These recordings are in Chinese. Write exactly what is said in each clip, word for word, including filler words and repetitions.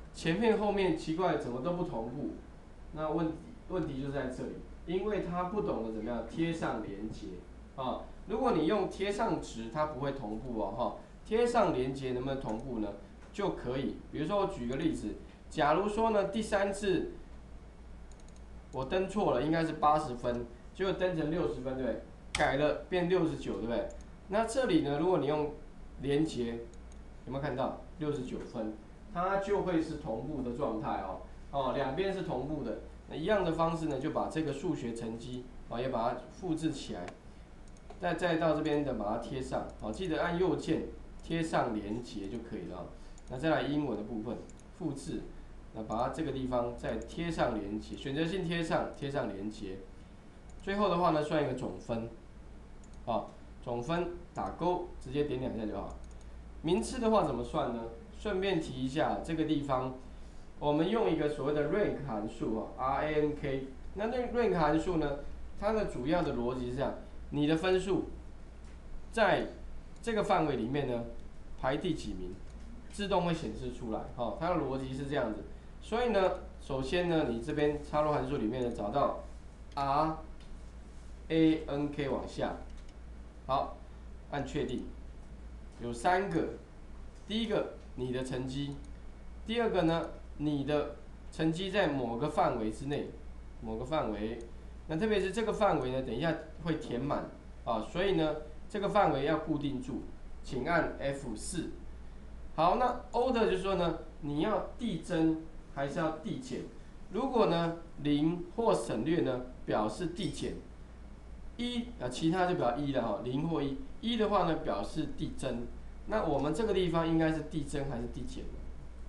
前面后面奇怪怎么都不同步？那问题问题就在这里，因为他不懂得怎么样贴上连接啊。如果你用贴上值，它不会同步哦哈。贴上连接能不能同步呢？就可以。比如说我举个例子，假如说呢第三次我登错了，应该是八十分，结果登成六十分，对不对？改了变六十九，对不对？那这里呢，如果你用连接，有没有看到六十九分？它就会是同步的状态哦。哦，两边是同步的。那一样的方式呢，就把这个数学成绩啊也把它复制起来，再再到这边的把它贴上。好，记得按右键贴上连接就可以了。那再来英文的部分，复制。那把它这个地方再贴上连接，选择性贴上，贴上连接。最后的话呢，算一个总分，啊，总分打勾，直接点两下就好。名次的话怎么算呢？顺便提一下，这个地方我们用一个所谓的 rank 函数啊 ，R A N K。那那 rank 函数呢，它的主要的逻辑是这样：你的分数在这个范围里面呢，排第几名，自动会显示出来。哦，它的逻辑是这样子。所以呢，首先呢，你这边插入函数里面呢，找到 R A N K 往下，好，按确定。有三个，第一个你的成绩，第二个呢，你的成绩在某个范围之内，某个范围，那特别是这个范围呢，等一下会填满啊，所以呢，这个范围要固定住，请按 F 四。好，那 order 就是说呢，你要递增还是要递减？如果呢零或省略呢，表示递减。一啊，其他就表一了哈，零或一。一的话呢，表示递增。那我们这个地方应该是递增还是递减呢？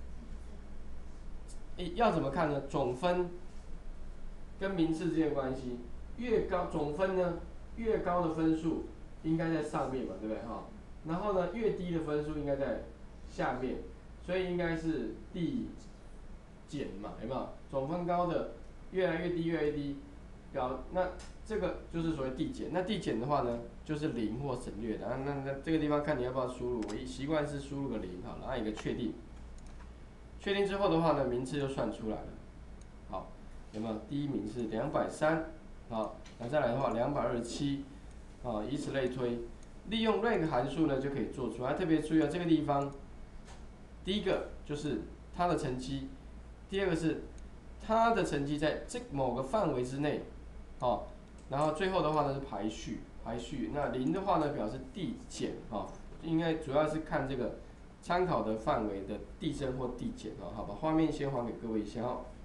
诶，要怎么看呢？总分跟名次之间的关系，越高总分呢，越高的分数应该在上面嘛，对不对哈？然后呢，越低的分数应该在下面，所以应该是递减嘛，有没有？总分高的越来越低，越来越低，表那这个就是所谓递减。那递减的话呢，就是零或省略的。那那这个地方看你要不要输入，我习惯是输入个零好了，按一个确定。确定之后的话呢，名次就算出来了。好，有没有？第一名是两百三，好，那再来的话两百二十七，啊，以此类推。利用 rank 函数呢就可以做出来。特别注意啊，这个地方，第一个就是它的成绩，第二个是它的成绩在这某个范围之内，好，然后最后的话呢是排序，排序。那零的话呢表示递减，哈，应该主要是看这个参考的范围的递增或递减，啊，好吧。画面先还给各位一下哦。